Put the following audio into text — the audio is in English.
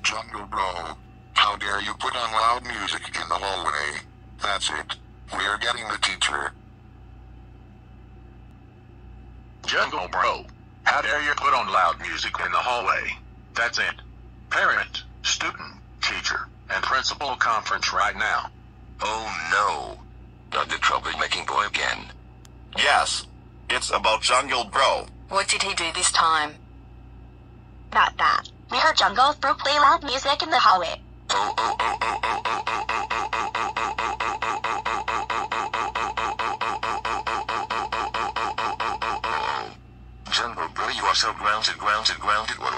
Jungle Bro, how dare you put on loud music in the hallway? That's it. We're getting the teacher. Jungle Bro, how dare you put on loud music in the hallway? That's it. Parent, student, teacher, and principal conference right now. Oh no. Not the troublemaking boy again. Yes, it's about Jungle Bro. What did he do this time? Not that. We heard Jungle Bro play loud music in the hallway. Jungle Bro, you are so grounded.